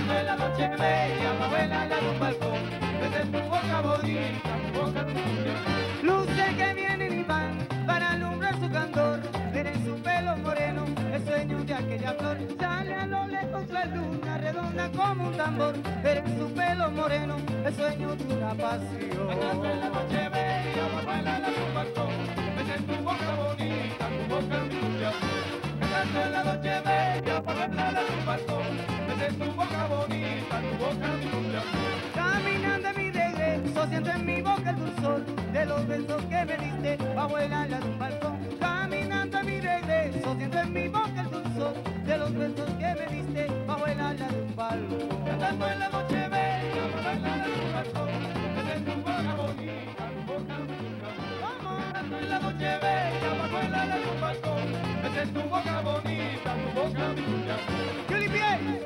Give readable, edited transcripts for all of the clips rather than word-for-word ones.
cantando en la noche bella, bajo el ala de un balcón, desde tu boca bonita, tu boca tu Luces que vienen y van para alumbrar su candor, ver en su pelo moreno el sueño de aquella flor. Sale a lo lejos la luna redonda como un tambor, ver en su pelo moreno el sueño de una pasión. cantando en la noche bella, bajo el ala de un balcón, desde tu boca bonita, tu boca mi amor. Cantando en la noche bella, bajo el ala de un balcón, desde tu boca bonita, tu boca mi amor. Caminando a mi regreso, siento en mi boca el dulzor de los besos que me diste bajo el ala de un balcón. Caminando a mi regreso, siento en mi boca el dulzor de los besos que me diste bajo el ala de un balcón. Cantando en la noche bella, bajo el ala de un balcón, desde tu boca bonita, tu boca mi amor. Cantando en la noche bella, bajo el ala de un balcón, desde tu boca bonita, tu boca mi amor. ¡Yo limpié!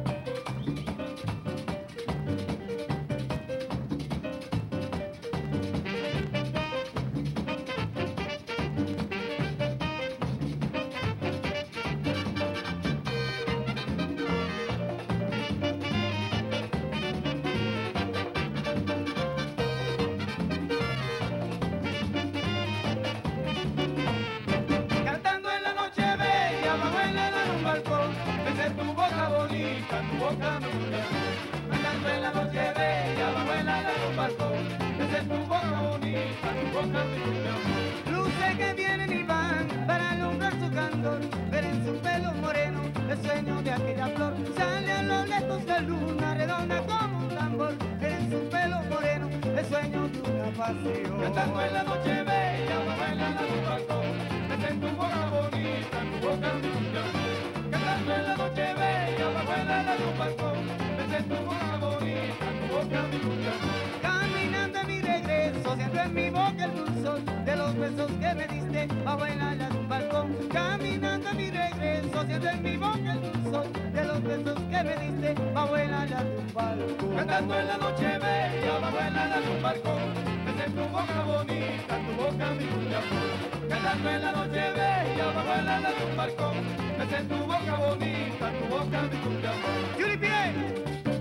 Cantando en la noche bella, bajo el ala de un balcón, desde tu boca bonita, tu boca mi amor. Cantando en la noche bella, bajo el ala de un balcón, desde tu boca bonita, tu boca mi amor. Luces que vienen y van para alumbrar su candor, ver en su pelo moreno el sueño de aquella flor. Sale a lo lejos la luna redonda como un tambor, ver en su pelo moreno el sueño de una pasión. Cantando en la noche bella, bajo el ala de un balcón, desde tu boca bonita, tu boca mi amor. Cantando en la noche bella, bajo el ala de un balcón, desde tu boca bonita, tu boca mi amor. Caminando a mi regreso, siento en mi boca el dulzor de los besos que me diste bajo el ala de un balcón. Caminando a mi regreso, siento en mi boca el dulzor de los besos que me diste bajo el ala de un balcón. Cantando en la noche bella, bajo el ala de un balcón, desde tu boca bonita, tu boca mi amor. Cantando en la noche bella, bajo el ala de un balcón, desde tu boca bonita, tu boca mi amor. ¡Yo limpié!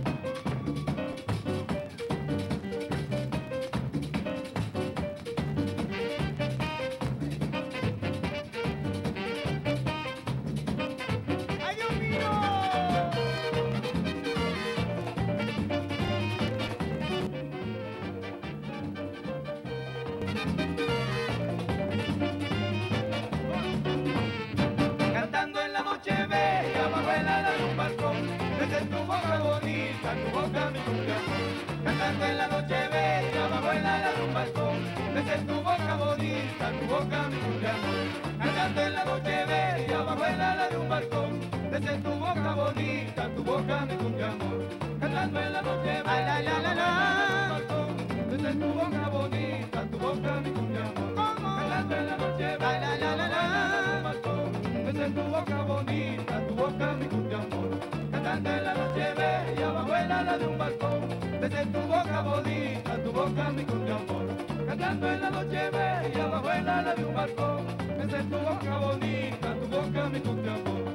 ¡Ay, Dios mío! Cantando en la noche bella, bajo el ala de un balcón, desde tu boca bonita, tu boca mi amor. Cantando en la noche bella, bajo el ala de un balcón, desde tu boca bonita, tu boca mi amor. Cantando en la noche bella, bajo el ala de un balcón, desde tu boca bonita, tu boca mi amor. Cantando en la noche bella, la, la, la. bajo el ala de un balcón, desde tu boca bonita, tu boca mi amor. Cantando en la noche bella, la, la, la. desde tu boca bonita, tu boca mi amor. Cantando en la noche bella, bajo el ala de un balcón, desde tu boca bonita, tu boca mi amor. Cantando en la noche bella, bajo el ala de un balcón, desde tu boca bonita, tu boca mi amor.